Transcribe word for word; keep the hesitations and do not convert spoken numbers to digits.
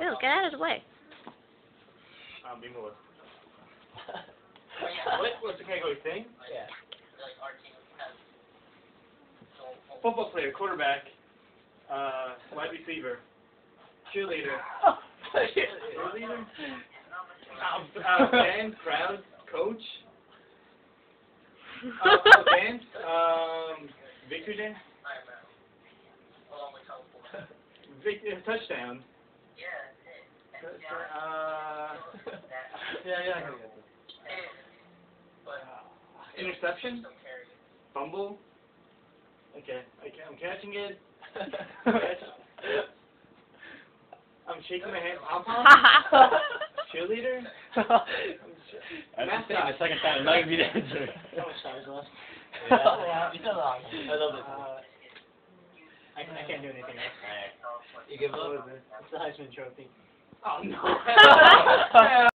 Bill, get out of the way. Um, be more. What? What's the category thing? Yeah. Football player, quarterback, uh, wide receiver, cheerleader, cheerleader, um, uh, band, crowd, coach, uh, uh, band, um, victory dance, Vic- uh, touchdown, uh, Yeah, yeah, I can get this. uh, interception, fumble. Okay, okay, I'm catching it. I'm shaking my hand. I'm cheerleader. I'm just saying the second time, it might be the answer. How much time is left? Yeah, you still on. I love it. Uh, I, I can't do anything else. Alright. You give up? It's the Heisman Trophy. Oh no.